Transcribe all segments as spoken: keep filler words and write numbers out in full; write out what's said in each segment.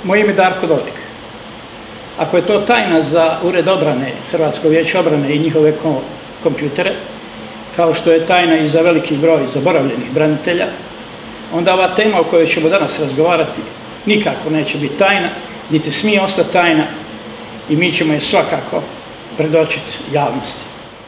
Moje ime je Darko Dodik. Ako je to tajna za Ured obrane, Hrvatskog vijeća obrane i njihove kompjutere, kao što je tajna i za veliki broj zaboravljenih branitelja, onda ova tema o kojoj ćemo danas razgovarati nikako neće biti tajna, niti smije ostati tajna i mi ćemo je svakako predočiti javnosti.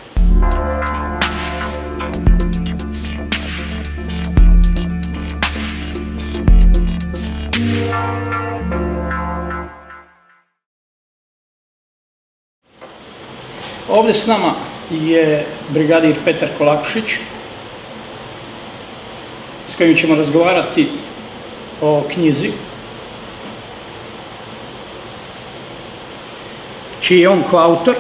Ovdje s nama je brigadir Petar Kolakušić, s kojim ćemo razgovarati o knjizi, čiji je on koautor,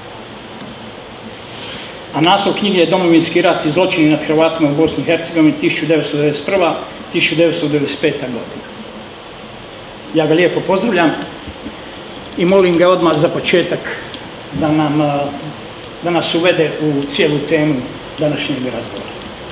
a naslov knjige je Domovinski rat i zločini nad Hrvatima u Bosni i Hercegovini tisuću devetsto devedeset prva do tisuću devetsto devedeset peta godina. Ja ga lijepo pozdravljam i molim ga odmah za početak da, nam, da nas uvede u cijelu temu današnjeg razgovora.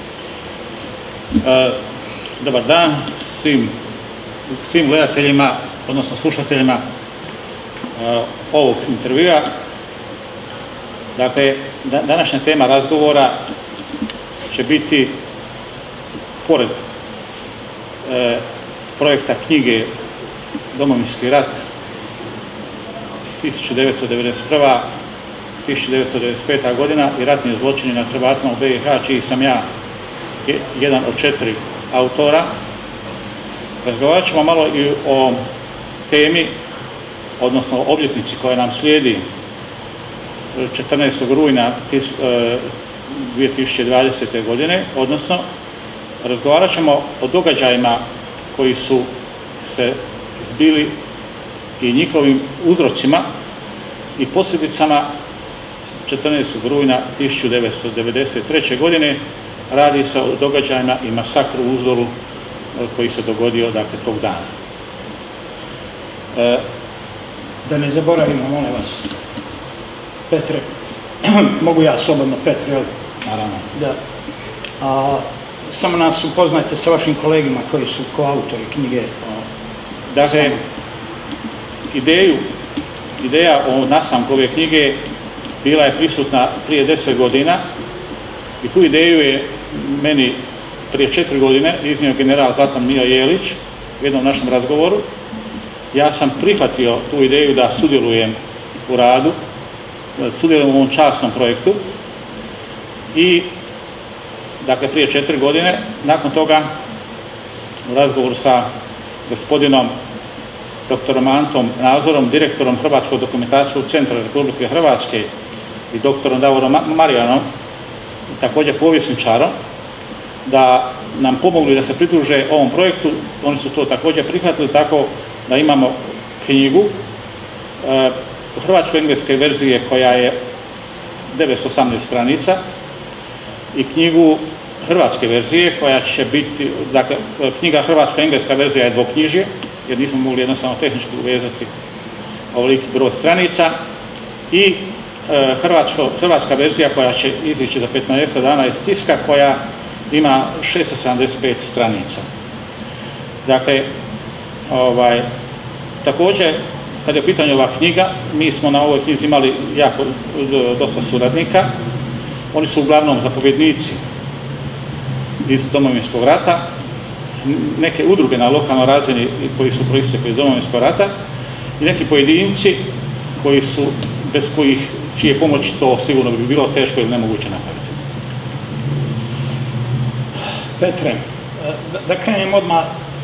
E, dobar dan svim, svim gledateljima, odnosno slušateljima e, ovog intervjua. Dakle, da, današnja tema razgovora će biti, pored e, projekta knjige Domovinski rat tisuću devetsto devedeset prva do tisuću devetsto devedeset peta godina i ratni zločini nad Hrvatima u B i H, čiji sam ja jedan od četiri autora. Razgovarat ćemo malo i o temi, odnosno obljetnici koja nam slijedi četrnaestog rujna dvije tisuće dvadesete. godine, odnosno razgovarat ćemo o događajima koji su se zbili i njihovim uzrocima i posljedicama četrnaestog rujna tisuću devetsto devedeset treće. godine. Radi se o događajima i masakru u Uzdolu koji se dogodio, dakle, tog dana. E, da ne zaboravimo, molim vas, Petre, mogu ja slobodno, Petre, jel? Naravno. Da. A, samo nas upoznajte sa vašim kolegima koji su koautori knjige. Dakle, ideju, ideja o nastanku ove knjige bila je prisutna prije deset godina i tu ideju je meni prije četiri godine iznio general Zlatan Mio Jelić u jednom našem razgovoru. Ja sam prihvatio tu ideju da sudjelujem u radu, da sudjelujem u ovom časnom projektu i, dakle, prije četiri godine, nakon toga u razgovoru sa gospodinom doktorom Antom Nazorom, direktorom Hrvatskog dokumentacijskog centra Republike Hrvatske i doktorom Davorom Marijanom, također povjesničarom, da nam pomogli da se pridruže ovom projektu. Oni su to također prihvatili, tako da imamo knjigu e, hrvatsko-engleske verzije koja je devetsto osamnaest stranica i knjigu hrvatske verzije koja će biti, dakle, knjiga hrvatsko-engleska verzija je dvoknjižje, jer nismo mogli jednostavno tehnički uvezati ovoliki broj stranica, i e, hrvatsko, hrvatska verzija koja će izići za petnaest dana iz tiska, koja ima šesto sedamdeset pet stranica. Dakle, ovaj, također, kad je u pitanju ova knjiga, mi smo na ovoj knjizi imali jako dosta suradnika. Oni su uglavnom zapovjednici iz Domovinskog rata, neke udruge na lokalnoj razini koji su proistekli iz Domovinskog rata i neki pojedinci koji su, bez kojih, čije pomoći to sigurno bi bilo teško ili nemoguće napraviti. Petre, da krenem odmah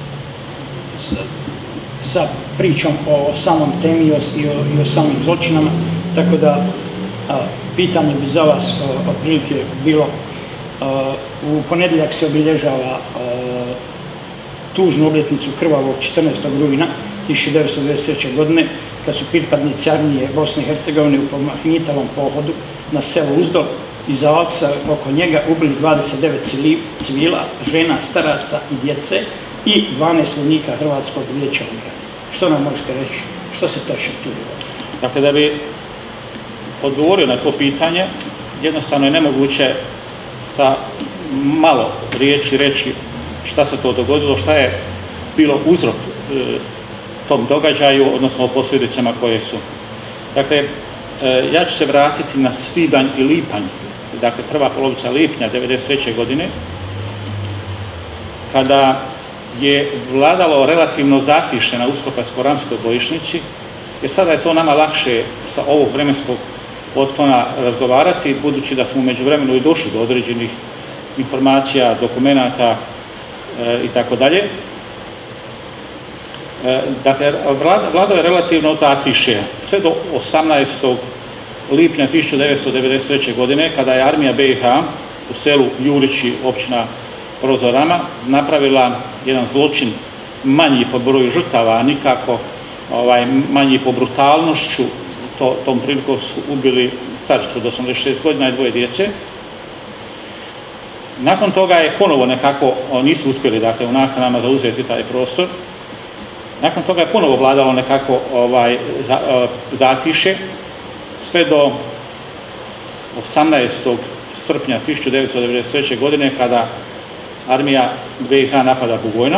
sa pričom o samom temi i o, i o, i o samim zločinama, tako da a, pitanje bi za vas otprilike bilo, a, u ponedjeljak se obilježava a, tužnu obljetnicu krvavog četrnaestog rujna tisuću devetsto devedeset treće. godine, kad su pripadnici armije Bosne i Hercegovine u pomahnitalom pohodu na selo Uzdol iz Alksa oko njega ubili dvadeset devet civila, žena, staraca i djece i dvanaest vojnika Hrvatskog vijeća obrane. Što nam možete reći? Što se točno tu dogodilo? Dakle, da bi odgovorio na to pitanje, jednostavno je nemoguće sa malo riječi reći šta se to dogodilo, šta je bilo uzrok tom događaju, odnosno o posljedicama koje su. Dakle, ja ću se vratiti na svibanj i lipanj, dakle prva polovica lipnja devedeset treće godine, kada je vladalo relativno zatišje na Uskopačko-ramskoj bojišnici, jer sada je to nama lakše sa ovog vremenskog otklona razgovarati, budući da smo u međuvremenu i došli do određenih informacija, dokumenata i tako dalje. Dakle, vladalo je relativno zatišje sve do osamnaestog lipnja tisuću devetsto devedeset treće. godine, kada je armija be i ha u selu Jurići, općina Prozorama, napravila jedan zločin manji po broju žrtava, a nikako ovaj, manji po brutalnošću. To, tom prilikom su ubili staricu od osamdeset šest godina i dvoje djece. Nakon toga je ponovo nekako, nisu uspjeli dakle, u nakanama zauzeti taj prostor. Nakon toga je ponovo vladalo nekako ovaj, zatišje, sve do osamnaestog srpnja tisuću devetsto devedeset treće. godine, kada armija be i ha napada Bugojno.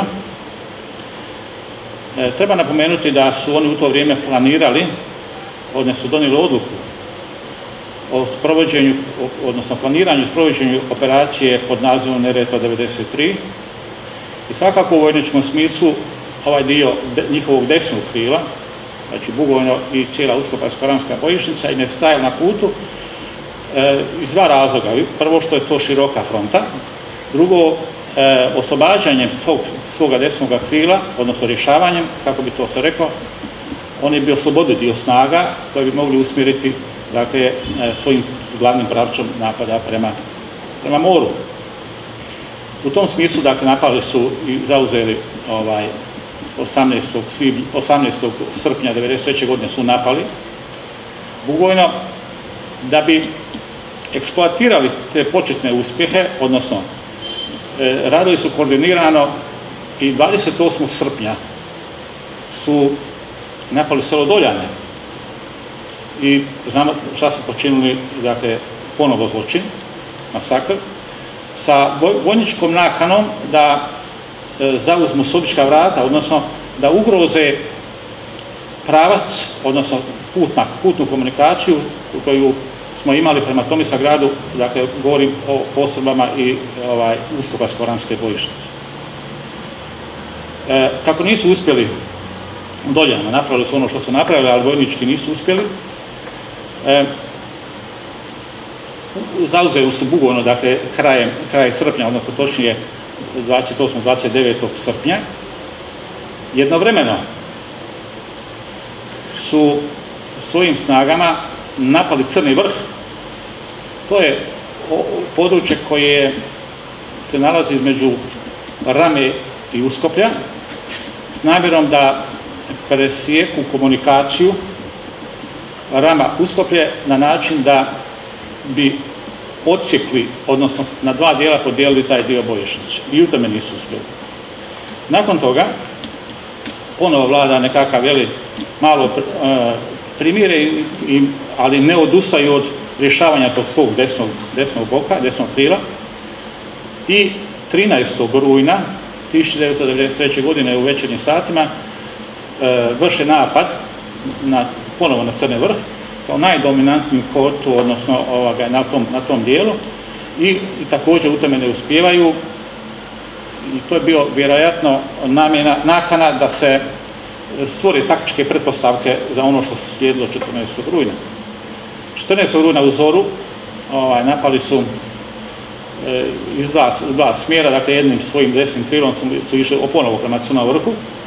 E, treba napomenuti da su oni u to vrijeme planirali, odnosno donijeli odluku o sprovođenju, odnosno planiranju i sprovođenju operacije pod nazivom Neretva devedeset tri. I svakako u vojničkom smislu ovaj dio njihovog desnog krila, znači Bugojno i cijela Uskopačko-ramska bojišnica, im je stajala na putu e, iz dva razloga. Prvo, što je to široka fronta. Drugo, e, oslobađanjem tog svoga desnog krila, odnosno rješavanjem, kako bi to se reklo, oni bi oslobodili dio snaga koje bi mogli usmjeriti dakle, e, svojim glavnim pravcem napada prema, prema moru. U tom smislu dakle, napali su i zauzeli ovaj, osamnaestog srpnja devedeset treće. godine su napali Bugojno, da bi eksploatirali te početne uspjehe, odnosno e, radovi su koordinirano i dvadeset osmog srpnja su napali selo Doljane i znamo šta su počinili, dakle, ponovo zločin, masakr, sa vojničkom nakanom da e, zauzmu Subička vrata, odnosno da ugroze pravac, odnosno putna, putnu komunikaciju koju smo imali prema Tomislavgradu, dakle, govorim o postrojbama i ovaj, Uskopačko-ramske bojišnice. E, kako nisu uspjeli u Doljanama, napravili su ono što su napravili, ali vojnički nisu uspjeli, e, zauzeli su Bugojno, dakle, krajem, kraj srpnja, odnosno točnije dvadeset osmog dvadeset devetog srpnja. Jednovremeno su svojim snagama napali Crni vrh. To je područje koje se nalazi između Rame i Uskoplja, s namjerom da presjeku komunikaciju Rama-Uskoplje na način da bi odsjekli, odnosno na dva dijela podijelili taj dio bojišnice. I u tome nisu uspjeli. Nakon toga ponovo vlada nekakav, jeli, malo e, primire, i, ali ne odustaju od rješavanja tog svog desnog, desnog boka, desnog krila. I trinaestog rujna tisuću devetsto devedeset treće. godine u večernjim satima e, vrše napad na, ponovo na Crni vrh, kao najdominantniju kortu, odnosno ovoga, na, tom, na tom dijelu, i, i također u tome ne uspijevaju. I to je bio vjerojatno namjena, nakana da se stvore taktičke pretpostavke za ono što se slijedilo četrnaestog rujna. četrnaestog rujna u zoru ovaj, napali su e, iz dva, dva smjera, dakle jednim svojim desnim krilom su, su išli ponovo prema Crnom vrhu,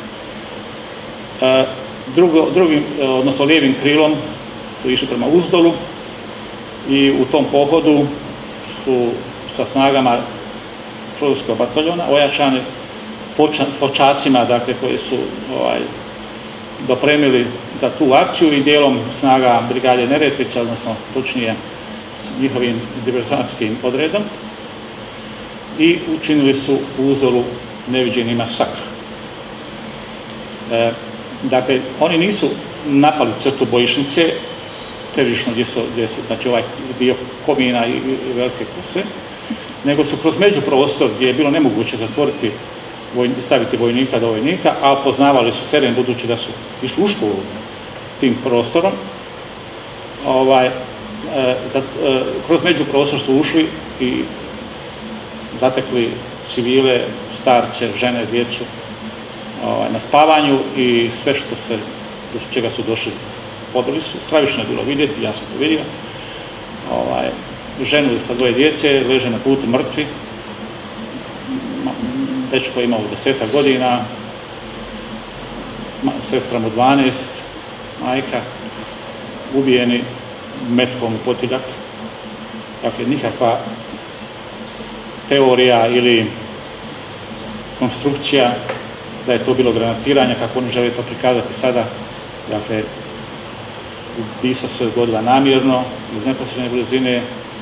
e, drugo, drugim, odnosno lijevim krilom su išli prema Uzdolu, i u tom pohodu su sa snagama Prozorskog bataljona ojačani fočacima, dakle, koji su ovaj, dopremili za tu akciju, i dijelom snaga brigade Neretvica, odnosno točnije s njihovim diverzantskim odredom, i učinili su u Uzdolu neviđeni masakr. E, dakle, oni nisu napali crtu bojišnice, težišno gdje su, gdje su, znači ovaj dio Komina i, i Velike Kose, nego su kroz međuprostor, gdje je bilo nemoguće zatvoriti staviti vojnika do vojnika, a poznavali su teren budući da su išli u školu tim prostorom. Ovaj, kroz međuprostor su ušli i zatekli civile, starce, žene, djecu na spavanju i sve što se, do čega su došli, pobili su. Stravično je bilo vidjeti, ja sam to vidio. Ženu sa dvoje djece, leže na putu mrtvi. Dečko je imao desetak godina, sestra mu dvanaest, majka, ubijeni metkom u potiljak. Dakle, nikakva teorija ili konstrukcija da je to bilo granatiranje, kako oni žele to prikazati sada. Dakle, ubistvo se dogodila namjerno, iz neposredne blizine,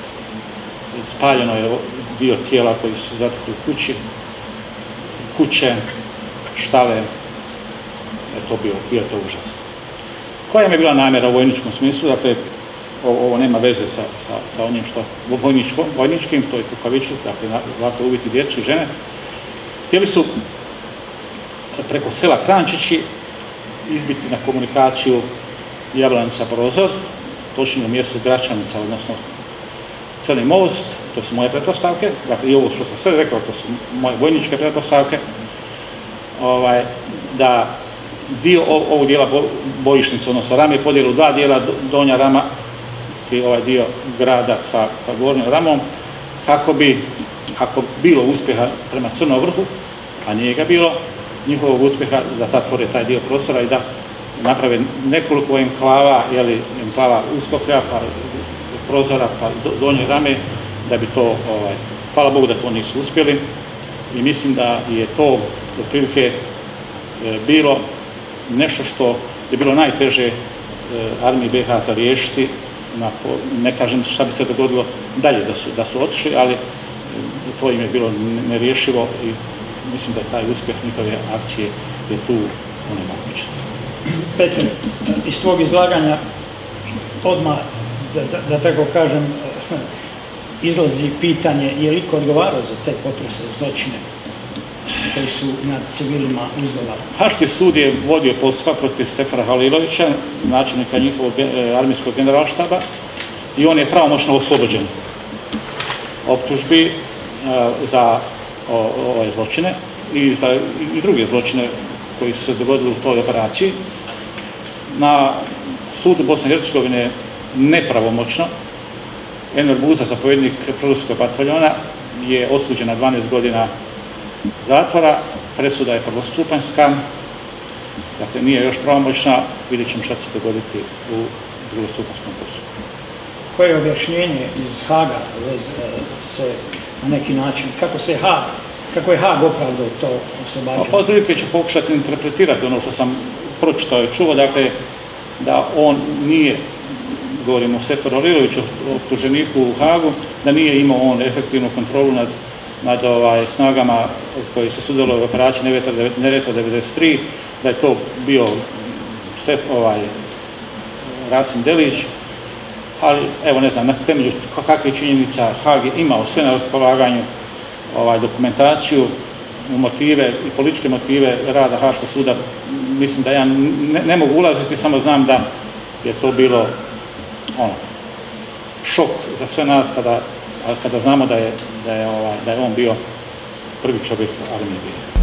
spaljeno je dio tijela koji su zatekli u kući, kuće, štale, je to bio, bio to užas. Koja mi je bila namjera u vojničkom smislu? Dakle, ovo nema veze sa, sa, sa onim što vojničkim, to je kukavičluk, dakle, dakle ubiti djecu i žene. Htjeli su preko sela Krančići izbiti na komunikaciju Jablanica-Brozor, točnije u mjestu Gračanica, odnosno Crni most, to su moje pretpostavke, dakle i ovo što sam sve rekao, to su moje vojničke pretpostavke, ovaj, da dio ovog dijela bojišnice, odnosno Rame, podijelu dva dijela, Donja Rama i ovaj dio grada sa, sa Gornjom Ramom, kako bi, ako bilo uspjeha prema Crnom vrhu, a nije ga bilo, njihovog uspjeha da zatvore taj dio prostora i da naprave nekoliko enklava, jeli, enklava Uskoplja, pa Prozora, pa Donje Rame, da bi to, ovaj, hvala Bogu da to nisu uspjeli i mislim da je to otprilike bilo nešto što je bilo najteže armiji B H za riješiti, ne kažem šta bi se dogodilo dalje da su, da su otišli, ali to im je bilo nerješivo i mislim da je taj uspjeh njihove akcije je tu onemogućen. Petar, iz tvog izlaganja odmah, da, da, da tako kažem, izlazi pitanje je li ko odgovarao za te potrese, zločine koji su nad civilima izdolali. Haški sud je vodio postupak protiv Stefana Halilovića, načelnika njihovog armijskog generalštaba, i on je pravomoćno oslobođen optužbi za ove zločine i za i druge zločine koji su se dogodili u toj operaciji. Na sudu Bosne i Hercegovine nepravomoćno Enver Buza, zapovjednik Prudskog bataljona, je osuđen na dvanaest godina zatvora, presuda je prvostupanjska, dakle nije još pravomoćna, vidjet ćemo šta će se dogoditi u drugostupanjskom postupku. Koje je objašnjenje iz Haga se na neki način, kako se Hag, kako je Hag opravdao to oslobađanje? Pa otprilike ću pokušati interpretirati ono što sam pročitao i čuo, dakle da on nije, govorimo o Stefanu Haliloviću, optuženiku u Hagu, da nije imao on efektivnu kontrolu nad, nad ovaj, snagama koji su sudjelovali u operaciji Neretva devedeset tri, da je to bio Stef, ovaj, Rasim Delić, ali evo ne znam, na temelju kakvih činjenica Hag je imao sve na raspolaganju ovaj, dokumentaciju, motive i političke motive rada Haškog suda, mislim da ja ne, ne mogu ulaziti, samo znam da je to bilo ono, šok za sve nas kada, kada znamo da je, da, je, ovaj, da je on bio prvi čovjek armije B H.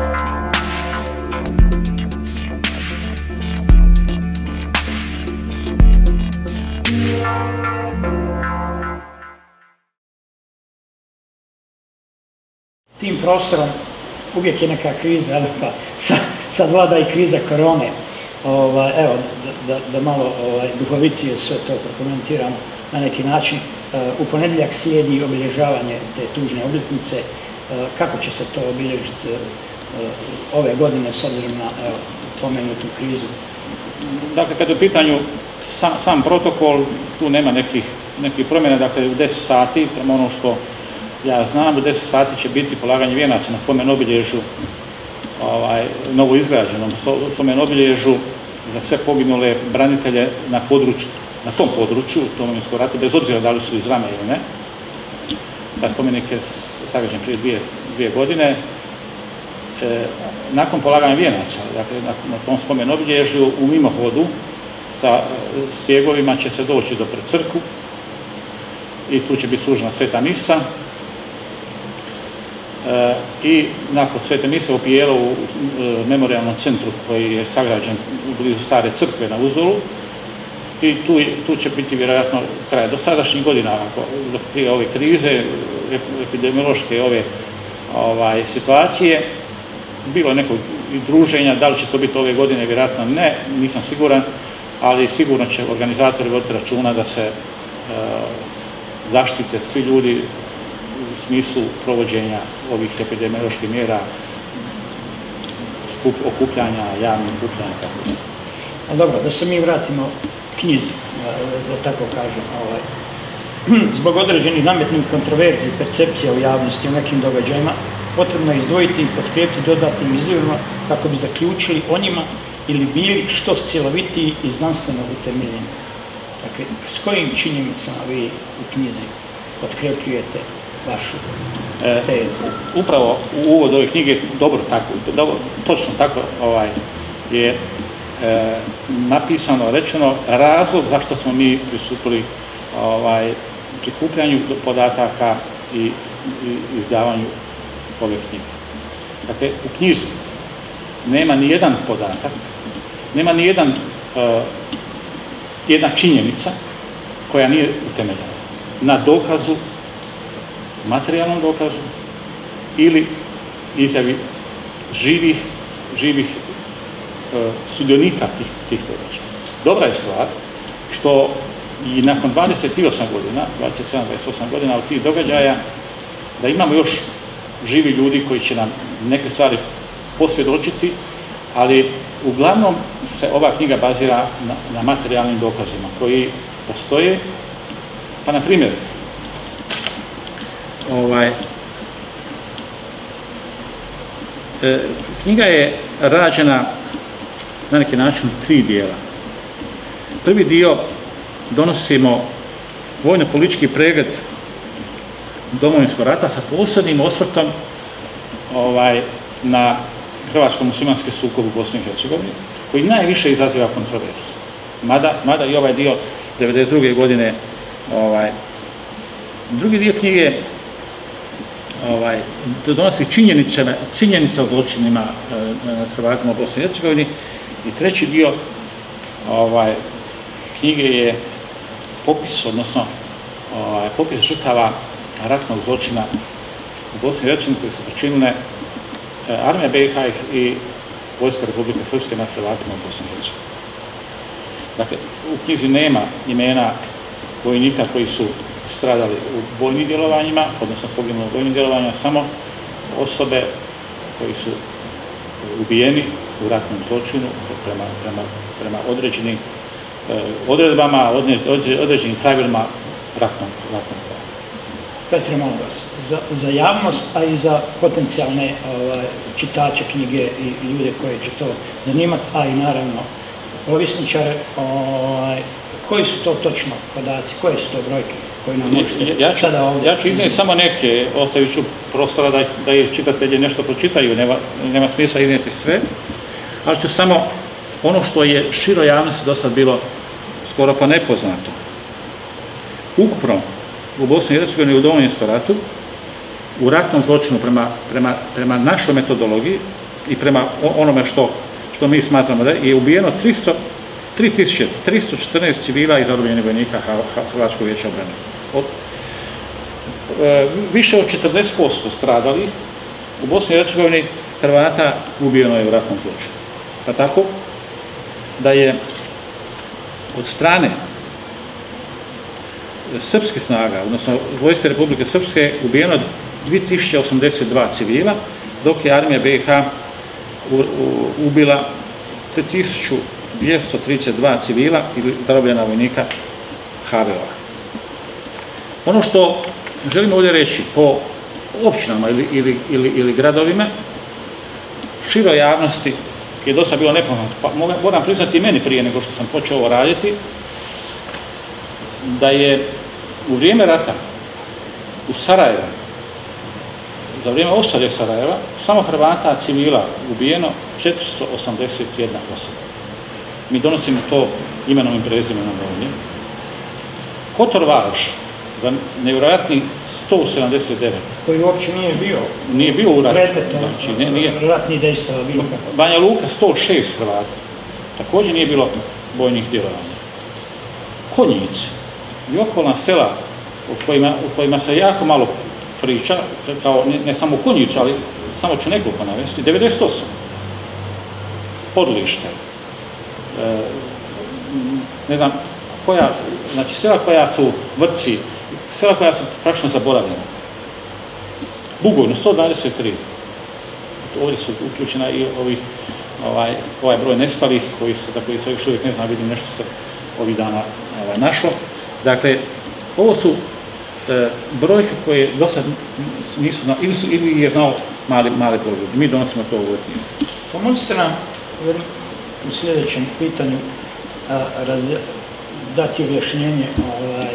Tim prostorom uvijek je neka kriza, ali pa sad, sad vlada i kriza korone. Ovaj, evo, da, da, da malo ovaj, duhovitije sve to prokomentiramo na neki način. U ponedjeljak slijedi obilježavanje te tužne obljetnice. Kako će se to obilježiti ove godine s obzirom na evo, pomenutu krizu? Dakle, kad je u pitanju sam, sam protokol, tu nema nekih, nekih promjena. Dakle, u deset sati, prema ono što ja znam, u deset sati će biti polaganje vijenaca na spomen obilježju, ovaj, novo izgrađenom spomen obilježju za sve poginule branitelje na području, na tom području, u Domovinskom ratu, bez obzira da li su iz Rame ili ne. Taj spomenik je sagrađen prije dvije, dvije godine. nakon polaganja vijenaca, dakle na tom spomen obilježju u mimohodu sa stjegovima će se doći do pred crkvu i tu će biti služena sveta misa. I nakon svete mise u Pijelovu memorijalnom centru koji je sagrađen blizu stare crkve na Uzdolu i tu, tu će biti vjerojatno kraj dosadašnjih godina, prije ove krize, epidemiološke ove ovaj, situacije. Bilo je nekog druženja, da li će to biti ove godine, vjerojatno ne, nisam siguran, ali sigurno će organizatori voditi računa da se e, zaštite svi ljudi u smislu provođenja ovih epidemioloških mjera, skup, okupljanja, javnih okupljanja, tako da. A dobro, da se mi vratimo knjizi, da, da tako kažem. Ovaj. Zbog određenih nametnih kontroverzij, percepcija u javnosti u nekim događajima, potrebno je izdvojiti i potkrijepiti dodatnim izvorima kako bi zaključili o njima ili bili što cjelovitiji i znanstveno utemeljeni. Dakle, s kojim činjenicama vi u knjizi potkrepljujete vašu tezu? E, upravo u uvodu ove knjige, dobro tako, dobro, točno tako ovaj, je e, napisano, rečeno razlog zašto smo mi pristupili ovaj, prikupljanju podataka i, i izdavanju ove knjige. Dakle, u knjizi nema ni jedan podatak, nema ni jedan, uh, jedna činjenica koja nije utemeljena na dokazu, materijalnom dokazu ili izjavi živih, živih uh, sudionika tih, tih događaja. Dobra je stvar što i nakon dvadeset osam godina, dvadeset sedam dvadeset osam godina od tih događaja, da imamo još živi ljudi koji će nam neke stvari posvjedočiti, ali uglavnom se ova knjiga bazira na, na materijalnim dokazima koji postoje. Pa, na primjer, ovaj, e, knjiga je rađena na neki način u tri dijela. Prvi dio donosimo vojno-politički pregled Domovinskog rata sa posebnim osvrtom ovaj, na hrvatsko-muslimanski sukob u Bosni i Hercegovini, koji najviše izaziva kontroverzu. Mada, mada i ovaj dio devedeset druge godine, ovaj, drugi dio knjige ovaj, donosi činjenice, činjenice o zločinima na Hrvatima u Bosni i Hercegovini i treći dio ovaj, knjige je popis, odnosno ovaj, popis žrtava ratnog zločina u Bosni i Hercegovini koji su počinile Armija B i H i Vojska Republike Srpske nad Hrvatima u Bosni i Hercegovini. Dakle, u knjizi nema imena vojnika koji su stradali u vojnim djelovanjima, odnosno poginuli u vojnim djelovanjima, samo osobe koji su ubijeni u ratnom zločinu prema, prema, prema određenim eh, odredbama, određenim pravilima ratnog zločina. Petre, molim vas, za, za javnost, a i za potencijalne ovaj, čitače knjige i ljude koje će to zanimati, a i naravno povjesničare, ovaj, koji su to točno podaci, koje su to brojke koje nam možete ja, ja sada ovdje? Ja ću iznijeti samo neke, ostavit ću prostora da, da je čitatelji nešto pročitaju, nema, nema smisla iznijeti sve, ali ću samo ono što je široj javnosti do sad bilo skoro pa nepoznato. Ukupno u Bosni i Hercegovini u Domovinskom ratu, u ratnom zločinu prema, prema, prema našoj metodologiji i prema onome što, što mi smatramo da je ubijeno tri tisuće tristo četrnaest civila i zarobljenih vojnika Hrvatskog vijeća obrane. Od, e, više od četrdeset posto stradali u Bosni i Hercegovini Hrvata ubijeno je u ratnom zločinu. Pa tako da je od strane srpskih snaga, odnosno Vojske Republike Srpske, ubijeno dvije tisuće osamdeset dva civila, dok je Armija B i H ubila tisuću dvjesto trideset dva civila ili zarobljena vojnika H V O-a. Ono što želimo ovdje reći po općinama ili, ili, ili, ili gradovima, široj javnosti je dosta bilo nepoznato, pa moram priznati i meni prije nego što sam počeo ovo raditi, da je u vrijeme rata u Sarajevu za vrijeme osade Sarajeva, samo Hrvata civila ubijeno četiristo osamdeset jedna osoba. Mi donosimo to imenom i prezimenom ovdje. Kotor Varoš, za nevjerojatni sto sedamdeset devet. Koji uopće nije bio, nije bio u ratu. Predmetom Znači, ne, nije. ratnih dejstava bilo kako. Banja Luka sto šest Hrvata. Također nije bilo bojnih djelovanja. Konjici i okolna sela u kojima, u kojima se jako malo priča, kao ne, ne samo Konjić, ali samo ću nekoliko navesti, devedeset osam. Podlište. E, ne znam, koja, znači sela koja su Vrci, sela koja su praktično zaboravljena. Bugojno, sto dvadeset tri. Ovdje su uključena i ovih, ovaj, ovaj broj nestalih, koji se, za koji se još uvijek ne zna, vidim nešto se ovih dana ovaj, našlo. Dakle, ovo su e, brojke koje do sad nisu znali, ili, su, ili je znao mali, mali broj ljudi. Mi donosimo to u ovoj knjizi. Pomozite nam u sljedećem pitanju a, raz, dati objašnjenje ovaj,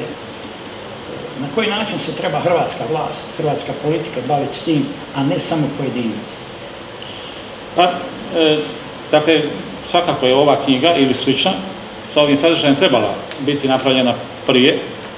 na koji način se treba hrvatska vlast, hrvatska politika baviti s tim, a ne samo pojedinci. Pa, e, dakle, svakako je ova knjiga ili slična sa ovim sadržajem trebala biti napravljena prije.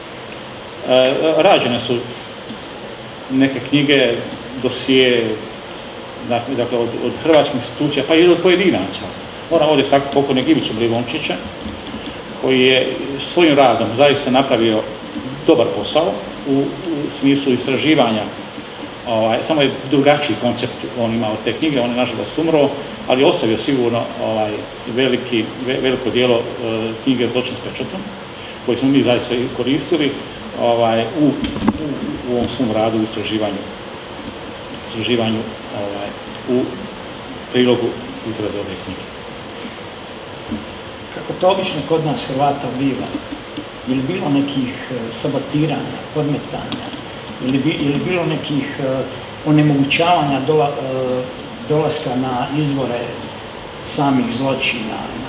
E, rađene su neke knjige, dosije, dakle, od, od hrvatskih institucija, pa i od pojedinaca. Moram ovdje svakako pokojnog Ivicu Brivončića, koji je svojim radom zaista napravio dobar posao u, u smislu istraživanja. Ovaj, samo je drugačiji koncept on ima od te knjige, on je nažalost umro, ali ostavio sigurno ovaj, veliki, ve, veliko dijelo e, knjige Zločin s pečatom, koji smo mi zaista koristili ovaj, u, u, u ovom svom radu u istraživanju, istraživanju ovaj, u prilogu izrade ove knjige. Kako to obično kod nas Hrvata biva, je li bilo nekih sabotiranja, podmetanja, ili bi, ili bilo nekih uh, onemogućavanja dola, uh, dolaska na izvore samih zločina, na,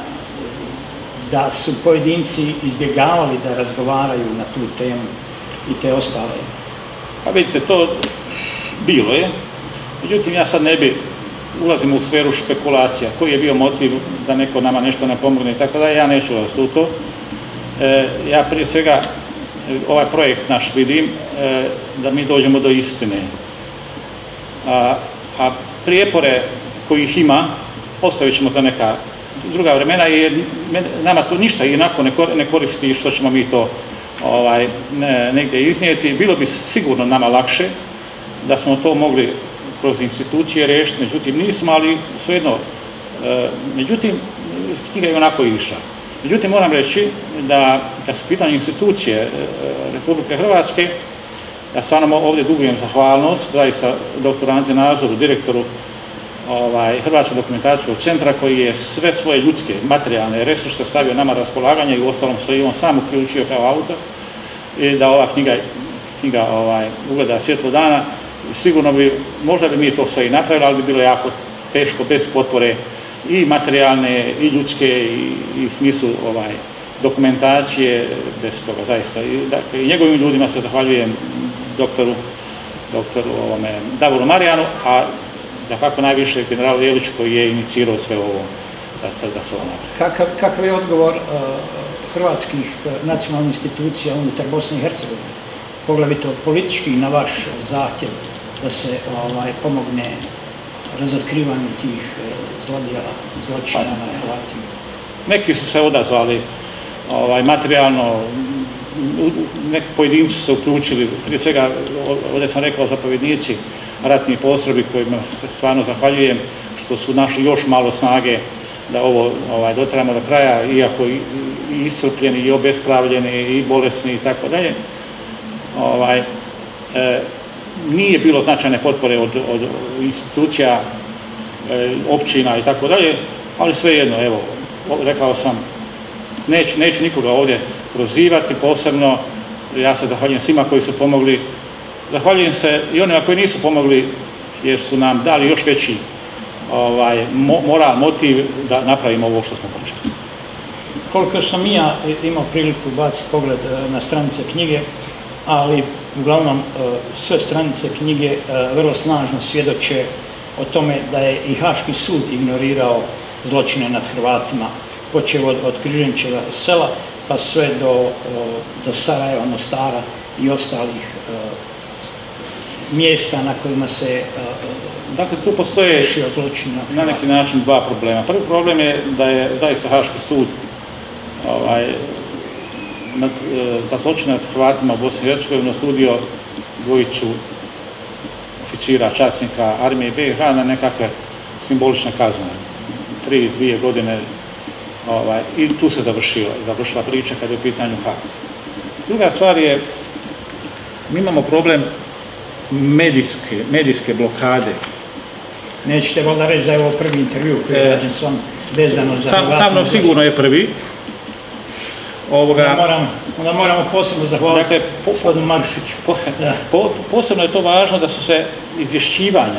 da su pojedinci izbjegavali da razgovaraju na tu temu i te ostale? Pa vidite, to bilo je. Međutim, ja sad ne bi ulazim u sferu špekulacija. Koji je bio motiv da neko nama nešto ne pomogne i tako da, ja neću ulaziti u to. E, ja prije svega ovaj projekt naš vidim e, da mi dođemo do istine. A, a prijepore kojih ima ostavit ćemo za neka druga vremena jer nama to ništa inako ne koristi što ćemo mi to ovaj, ne, negdje iznijeti. Bilo bi sigurno nama lakše da smo to mogli kroz institucije riješiti, međutim nismo, ali svejedno, e, međutim, knjiga je onako išla. Međutim, moram reći da kad su pitanje institucije e, Republike Hrvatske, ja stvarno ovdje dugujem zahvalnost, zaista doktoru Ante Nazoru, direktoru ovaj, Hrvatskog dokumentacijskog centra, koji je sve svoje ljudske, materijalne resurse stavio nama na raspolaganje i u ostalom se i on sam uključio kao autor, i da ova knjiga, knjiga ovaj, ugleda svjetlo dana. Sigurno bi, možda bi mi to sve i napravili, ali bi bilo jako teško bez potpore i materijalne, i ljudske, i, i u smislu ovaj, dokumentacije, bez toga zaista. I, dakle, i njegovim ljudima se zahvaljujem doktoru, doktoru ovome, Davoru Marijanu, a da kako najviše generalu Jeliću koji je inicirao sve ovo da se, da se ovo napravi. Kakav, kakav je odgovor uh, hrvatskih nacionalnih institucija unutar Bosne i Hercegovine, poglavito politički, na vaš zahtjev da se ovaj, pomogne razotkrivanju tih zlodjela, zločina na Hrvatima? Neki su se odazvali ovaj, materijalno, neki pojedinci su se uključili, prije svega, ovdje sam rekao, zapovjednici ratnih postrojbi kojima se stvarno zahvaljujem što su našli još malo snage da ovo ovaj, doteramo do kraja, iako i, i iscrpljeni, i obespravljeni, i bolesni i tako dalje. Ovaj, e, nije bilo značajne potpore od, od institucija, e, općina i tako dalje, ali svejedno, evo, rekao sam, neću, neću nikoga ovdje prozivati posebno, ja se zahvaljujem svima koji su pomogli, zahvaljujem se i onima koji nisu pomogli jer su nam dali još veći ovaj, mo, moral, motiv da napravimo ovo što smo počeli. Koliko sam i ja imao priliku baciti pogled na stranice knjige, ali uglavnom sve stranice knjige vrlo snažno svjedoče o tome da je i Haški sud ignorirao zločine nad Hrvatima, počev od, od Križančeva sela pa sve do, do Sarajeva, Mostara i ostalih mjesta na kojima se dakle, tu postoje na neki način dva problema. Prvi problem je da je zaista Haški sud ovaj, nad, za zločine nad Hrvatima u Bosni i Hercegovini osudio dvojicu oficira, časnika armije B i H na nekakve simbolične kazne. Tri, dvije godine ovaj, i tu se završila, završila priča kada je u pitanju Hag. Druga stvar je, mi imamo problem medijske, medijske blokade. Nećete valjda reći da je ovo prvi intervju koji je rađen s vam vezano za Hrvatima? Sa mnom sigurno je prvi. Ovoga, onda, moram, onda moramo posebno zahvaliti dakle, po, gospodinu Marušiću. Po, po, posebno je to važno da su se izvješćivanja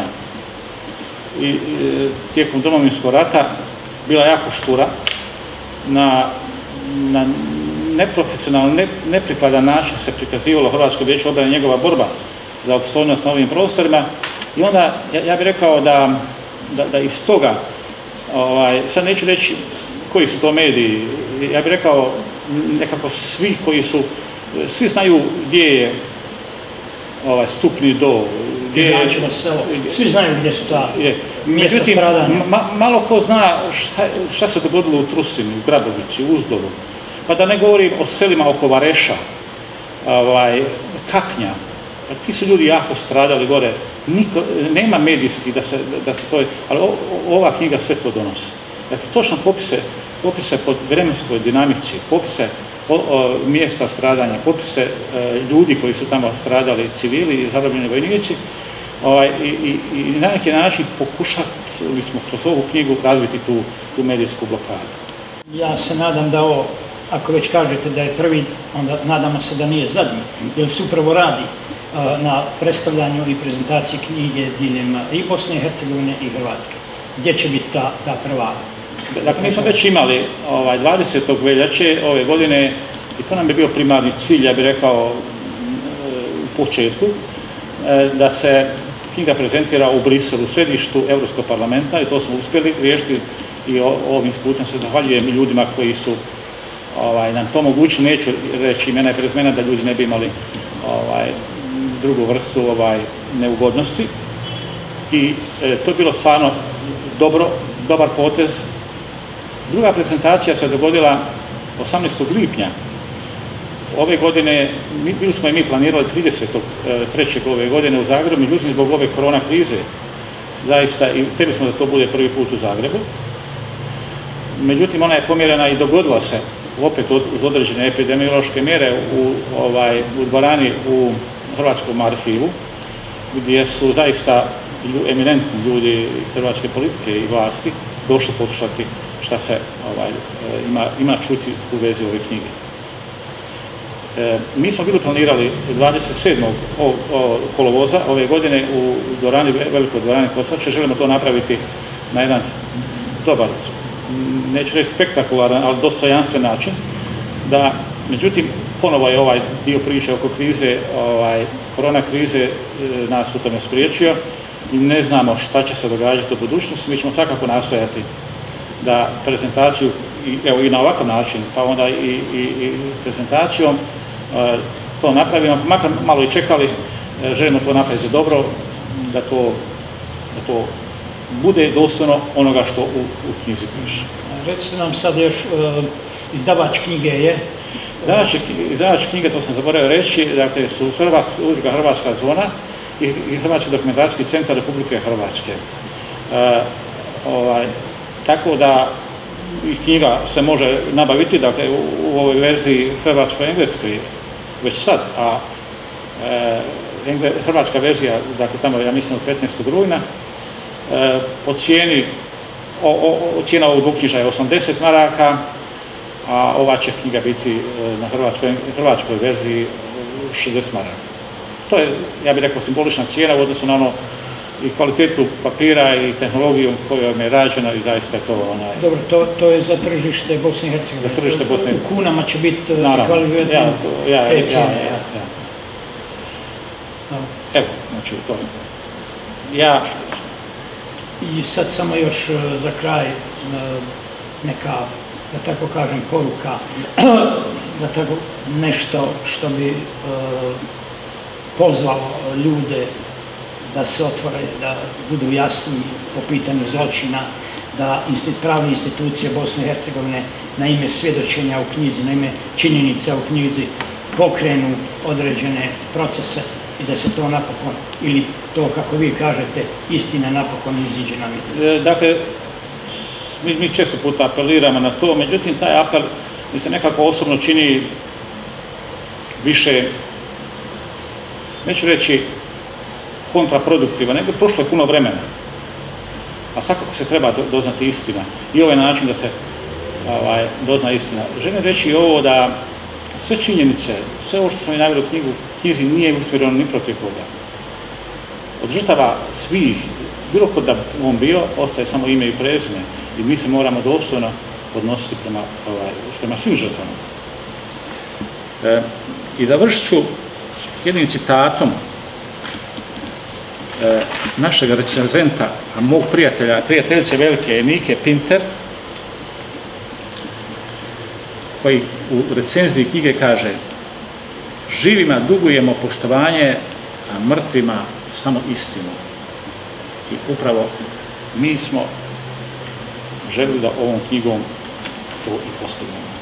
i, i, tijekom Domovinskog rata bila jako štura, na, na neprofesionalan, ne, neprikladan način se prikazivalo Hrvatsko vijeće obrane, njegova borba za opstojnost na ovim prostorima i onda ja, ja bih rekao da, da, da iz toga, ovaj, sad neću reći koji su to mediji, ja bih rekao nekako svi koji su, svi znaju gdje je ovaj, Stupni do, gdje je, selo. Svi znaju gdje su ta je, mjesta međutim, stradanja. Ma, malo ko zna šta, šta se dogodilo u Trusini, u Grabovici, u Uzdoru, pa da ne govorim o selima oko Vareša, ovaj, Kaknja, pa ti su ljudi jako stradali gore, niko, nema medijski da se, da se to je, ali o, ova knjiga sve to donosi. Dakle, točno popise, popise pod vremenskoj dinamici, popise o, o, mjesta stradanja, popise e, ljudi koji su tamo stradali, civili i zarobljeni vojnici, ovaj, i, i, i na neki način pokušali smo kroz ovu knjigu razviti tu, tu medijsku blokadu. Ja se nadam da ovo, ako već kažete da je prvi, onda nadamo se da nije zadnji, jer se upravo radi a, na predstavljanju i prezentaciji knjige diljem i Bosne i Hercegovine i Hrvatske. Gdje će biti ta, ta prva? Dakle, mi smo već imali ovaj, dvadesetog veljače ove godine i to nam je bio primarni cilj, ja bih rekao u početku, da se knjiga prezentira u Briselu, u središtu Europskog parlamenta i to smo uspjeli riješiti i ovim putem se zahvaljujem i ljudima koji su ovaj, nam to omogućili, neću reći imena i prezimena da ljudi ne bi imali ovaj, drugu vrstu ovaj, neugodnosti i e, to je bilo stvarno dobro, dobar potez. Druga prezentacija se dogodila osamnaestog lipnja ove godine, mi, bili smo i mi planirali tridesetog trećeg ove godine u Zagrebu, međutim zbog ove korona krize, zaista i htjeli smo da to bude prvi put u Zagrebu. Međutim, ona je pomjerena i dogodila se opet uz određene epidemiološke mjere u, ovaj, u dvorani u Hrvatskom arhivu, gdje su zaista eminentni ljudi iz hrvatske politike i vlasti došli poslušati šta se ovaj, ima, ima čuti u vezi ove knjige. E, mi smo bili planirali dvadeset sedmog kolovoza ove godine u dvorani, velikoj dvorani Kosače, želimo to napraviti na jedan dobar, neću reći spektakularan, ali dostojanstven način, da, međutim, ponovo je ovaj dio priče oko krize, ovaj, korona krize e, nas u tome spriječio i ne znamo šta će se događati u budućnosti, mi ćemo svakako nastojati da prezentaciju, i, evo i na ovakav način, pa onda i, i, i prezentacijom e, to napravimo, makar malo i čekali, e, želimo to napraviti dobro, da to, da to bude dostojno onoga što u, u knjizi piše. Recite nam sad još, e, izdavač knjige je? Izdavač, izdavač knjige, to sam zaboravio reći, dakle su Hrvat, udruga Hrvatska zona i, i Hrvatski dokumentacijski centar Republike Hrvatske. E, ovaj, tako da i knjiga se može nabaviti, dakle u, u ovoj verziji hrvatsko-engleskoj već sad, a e, engle, hrvatska verzija, dakle tamo ja mislim od petnaestog rujna, e, po cijeni, o, o, cijena ovog dvoknjiža je osamdeset maraka, a ova će knjiga biti na hrvatskoj, hrvatskoj verziji šezdeset maraka. To je, ja bih rekao, simbolična cijena u odnosu na ono i kvalitetu papira i tehnologiju kojom je rađena i zaista je to onaj... Dobro, to, to je za tržište Bosne i Hercegovine. Za tržište Bosne i Hercegovine. U kunama će biti kvalitetno ja, ja, te cijene. Ja, ja, ja. Evo, znači to. Ja... I sad samo još za kraj neka, da tako kažem, poruka, da tako nešto što bi pozvalo ljude da se otvore, da budu jasni po pitanju zločina, da pravne institucije Bosne i Hercegovine na ime svjedočenja u knjizi, na ime činjenica u knjizi pokrenu određene procese i da se to napokon, ili to kako vi kažete, istina napokon iziđe na vidjelo. Dakle, mi, mi često puta apeliramo na to, međutim taj apel mi se nekako osobno čini više, neću reći kontraproduktiva, nego prošlo je puno vremena. A svakako se treba doznati istina. I ovaj način da se ovaj, dozna istina. Želim reći i ovo da sve činjenice, sve ovo što smo i naveli u knjigu, knjizi nije usmjereno ni protiv koga. Od žrtava svih, bilo kod da on bio, ostaje samo ime i prezime. I mi se moramo dostojno odnositi prema, ovaj, prema svim žrtvama. E, I završit ću jednim citatom e, našeg recenzenta, a mog prijatelja, prijateljice velike Nike Pinter, koji u recenziji knjige kaže: živima dugujemo poštovanje, a mrtvima samo istinu. I upravo mi smo želili da ovom knjigom to i postignemo.